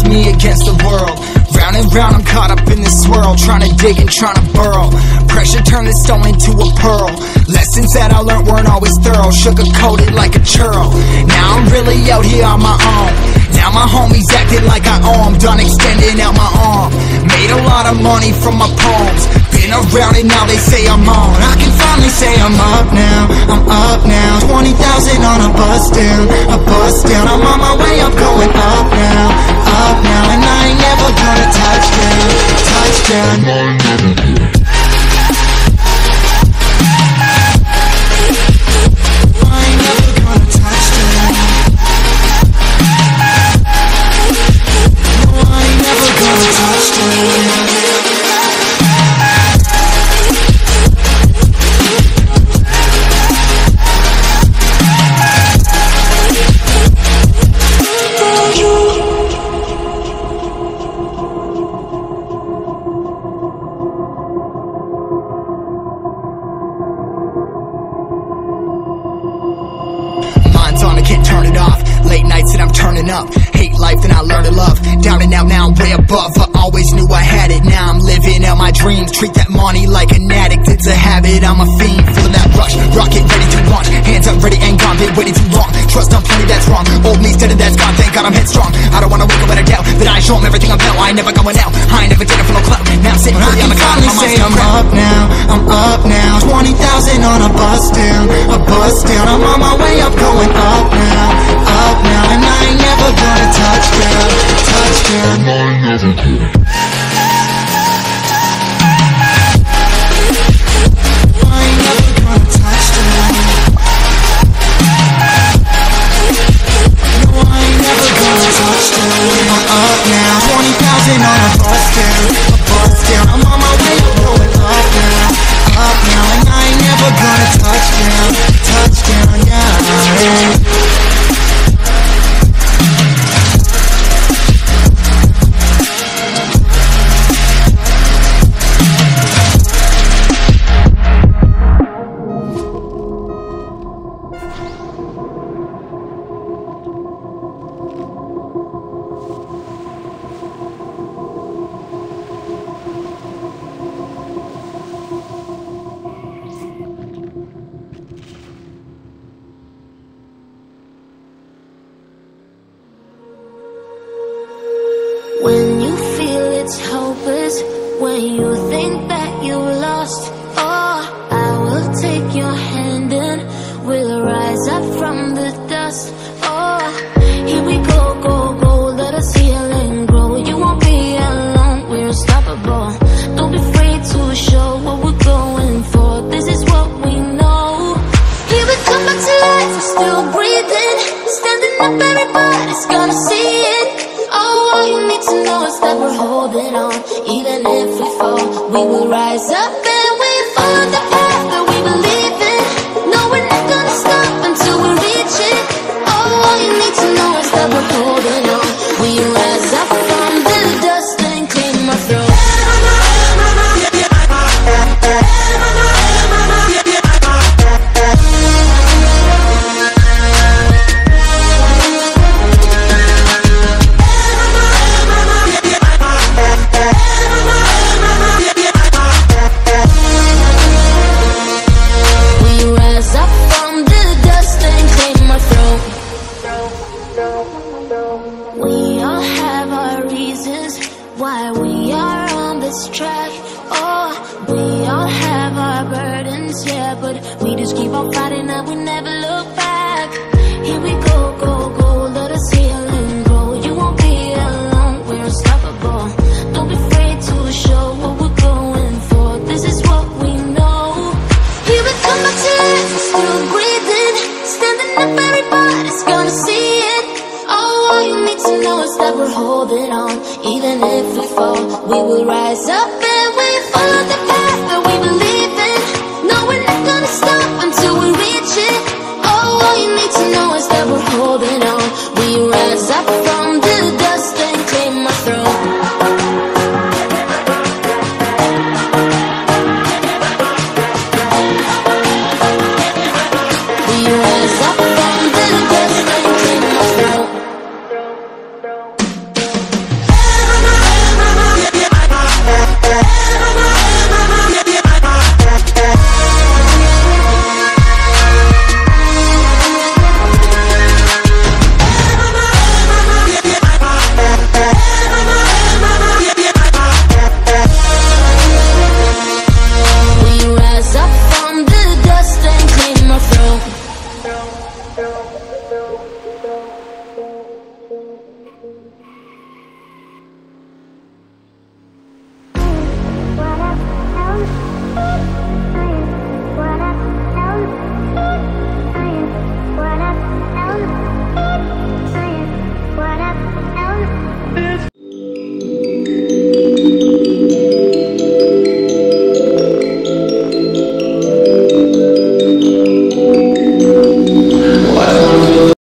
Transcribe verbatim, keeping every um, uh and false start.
me against the world. Round and round I'm caught up in this swirl, trying to dig and trying to burrow. Pressure turned the stone into a pearl. Lessons that I learned weren't always thorough, sugar-coated like a churl. Now I'm really out here on my own. Now my homies acting like I owe 'em. Done extending out my arm. Made a lot of money from my poems. Been around and now they say I'm on. I can finally say I'm up now, I'm up now. Twenty thousand on a bus down, a bus down. I'm on my way, I'm going up now, up now. And I ain't never gonna touch down, touch down. On, I can't turn it off. Late nights and I'm turning up. Hate life, then I learn to love. Down and out, now I'm way above. I always knew I had it. Now I'm living out my dreams. Treat that money like an addict. It's a habit, I'm a fiend. Feeling that rush, rocket ready to launch. Hands up, ready and gone. Been waiting too long. Trust on plenty, that's wrong. Old me's dead and that's gone. Thank God I'm headstrong. I don't wanna wake up with a doubt that I show 'em everything I'm about. I ain't never going out. I ain't never did it for no clout. Now I'm sitting really on the cloud. I'm say I'm up now, I'm up now. Twenty thousand on a bus down, a bus down. I'm on my way up, going up now, up now. And I ain't never gonna touch down, touch down. And I ain't never gonna. When you feel it's hopeless, when you think that you lost, oh, I will take your hand and we'll rise up from the dust. Oh, here we go, go, go, let us heal and grow. You won't be alone, we're unstoppable. Don't be afraid to show what we're going for. This is what we know. Here we come back to life, we're still breathing. Standing up, everybody's gonna see it. Oh, all you need to know is that we're holding on. Even if we fall, we will rise up and we follow the path that we believe in. No, we're not gonna stop until we reach it. Oh, all you need to know is that we're holding on. We rise up from the dust and clean my throat. We all have our reasons why we are on this track. Oh, we all have our burdens, yeah, but we just keep on fighting and we never look back. Here we go, go, go, let us heal and grow. You won't be alone, we're unstoppable. Don't be afraid to show what we're going for. This is what we know. Here we come back to life, we're still breathing. Standing up, everybody's gonna see it. Oh, all you need to know is that we're holding on. Even if we fall, we will rise up and we follow the path that we believe in. No, we're not gonna stop until we reach it. Oh, all you need to know is that we're holding on. We rise up.